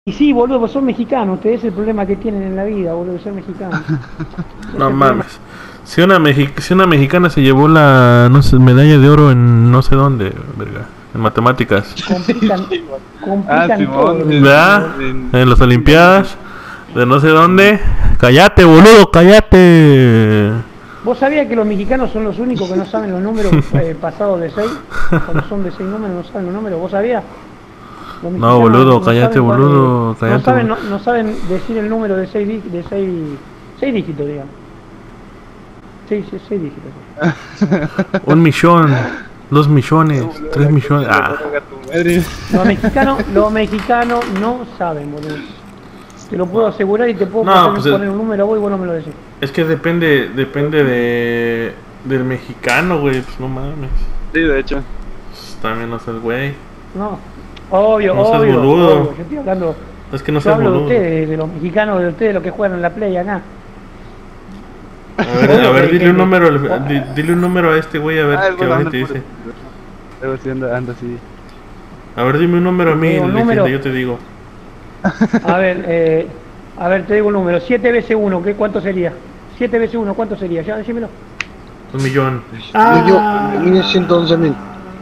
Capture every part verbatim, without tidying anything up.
Y sí, boludo, vos sos mexicano, ustedes es el problema que tienen en la vida, boludo, ser mexicano. No mames. Si una, mexi si una mexicana se llevó la no sé, medalla de oro en no sé dónde, verga, en matemáticas. Complican, complican Ah, todo. Simón, ¿Verdad? en- En las olimpiadas de no sé dónde. Cállate, boludo, cállate. ¿Vos sabías que los mexicanos son los únicos que no saben los números eh, pasados de seis? Cuando son de seis números no saben los números, ¿vos sabías? Los No, mexicanos boludo, no cállate, saben cuál es- boludo, No cállate. saben, no, no saben decir el número de seis, de seis, seis dígitos, digamos. Seis, seis, seis dígitos. Un millón, dos millones, tres millones. Ah, Los mexicanos, los mexicanos no saben, boludo. Te lo puedo asegurar y te puedo No, poner, pues, poner un número a vos y vos no me lo decís. es que depende, depende de del mexicano, güey, pues no mames. Sí, de hecho. Pues, también no seas güey. No, obvio, No seas obvio, boludo. obvio. Yo estoy hablando, Es que no yo seas hablo de boludo. ustedes, de los mexicanos, de ustedes, los que juegan en la play acá. A ver, a ver, dile un número, al- di- dile un número a este güey a ver Ah, el qué güey va anda te por- dice. Algo así, anda, anda así. A ver, dime un número a mí, Digo, un leyenda, número. yo te digo. A ver, eh, a ver, te digo un número, siete veces uno, ¿qué, ¿cuánto sería? siete veces uno, ¿cuánto sería? Ya, decímelo. Un millón. Ah, Yo, yo, ciento once mil.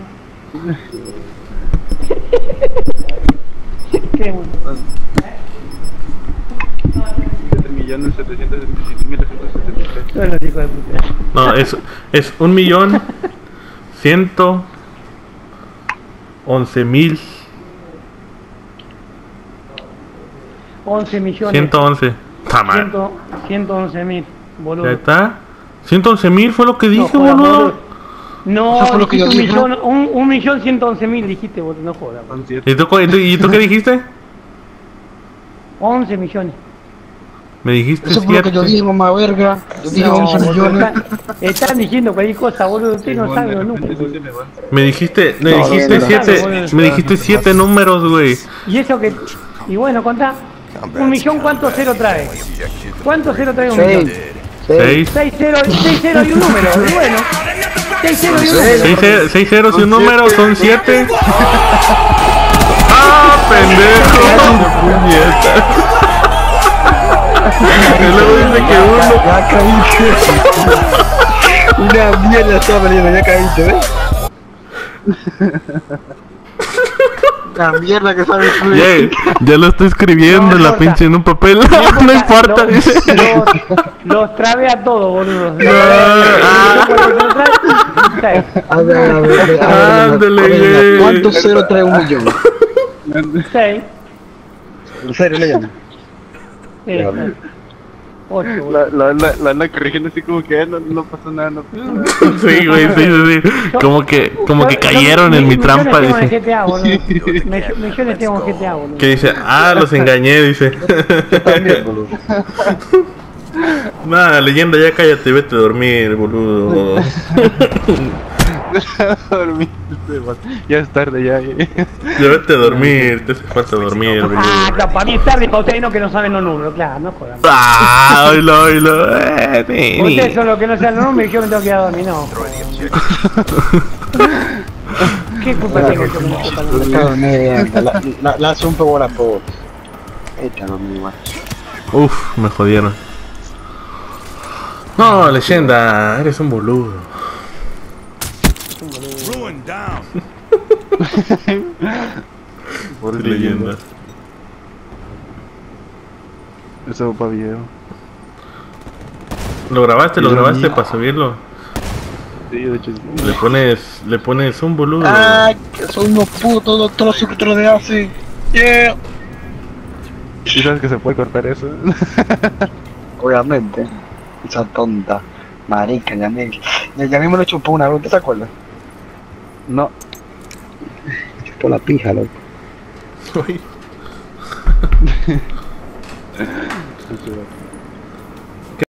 qué bueno. siete millones setecientos setenta y siete mil doscientos setenta y tres. Son los hijos de puta. No, es, es un millón ciento once mil once millones. ciento once. Tama. ciento, ciento once mil, boludo. ¿Ya está? ciento once mil fue lo que No, dije, jodas, boludo. No, Eso fue lo que dijiste yo un dije. millón, un, un millón ciento once mil dijiste, boludo, no jodas. boludo. Son siete. ¿Y tú, cu- y tú- y tú qué dijiste? once millones. Me dijiste Eso fue lo que yo siete. dije, mamá verga. Yo dije No, once boludo, millones. están, están diciendo cualquier cosa, boludo, usted no Simón, sabe de los repente números. sí se me va. Me dijiste, me No, dijiste no, no, siete, no, no, no. me dijiste siete números, güey. Y eso que, y bueno, contá, un millón, ¿cuánto cero trae? ¿Cuánto cero trae un millón? Seis. Seis. Seis. seis cero, seis cero y un número, y bueno, seis cero y un número. Seis, ce- seis ceros y un número son siete. ¡Ah, pendejo! Puñeta. Y luego dice que uno. Ya caíste. Una mierda estaba valiendo, ya caíste, ¿ves? La mierda que sabes tú. Ya, ya lo estoy escribiendo No en la importa. pinche en un papel. No importa, Los, dice. los, los trabé a todos, boludo. Ah. A ver, a ver, a ver, a ver, Ándale, a ver, güey. ¿cuántos ceros trae un millón? seis, ¿En serio le llaman? ocho, boludo. La, la, la, la anda corrigiendo así como que eh, no, no pasó nada, no pasó nada. Sí, güey, sí, sí, sí. Como que, como que Yo- cayeron yo- en mi millones trampa, tengo en dice. G T A, boludo. Mill- Millones tengo en G T A, boludo. Que dice, ah, los engañé, dice. También, boludo. Nada, leyenda, ya cállate, vete a dormir, boludo. Dormí, ya es tarde, ya. ya. Ya vete a dormir, te hace falta dormir, boludo. Ah, claro, para mí es tarde, para ustedes no que no saben los números, claro, no jodan. Ah, oílo, oílo. Eh, Ustedes neni. son los que no saben los números y yo me tengo que ir a dormir, no. ¿Qué culpa tengo yo que no sepa los números? Claro, mierda, la, la, la hace un poco la por. Échalo, mi macho. Uf, me jodieron. No, leyenda, eres un boludo. Por Leyenda. Eso va video. ¿Lo grabaste? ¿Lo Dios grabaste mío. para subirlo? Sí, de hecho sí. Le pones, le pones un boludo. Ay, que son unos putos doctores suscriptores de ASI. Yeah. ¿Sí sabes que se puede cortar eso? Obviamente. Esa tonta. Marica, ya me, ya, ya mismo le chupó una vez, ¿te se acuerdas? No. Chupó la pija, loco. Uy. Sí, sí, va.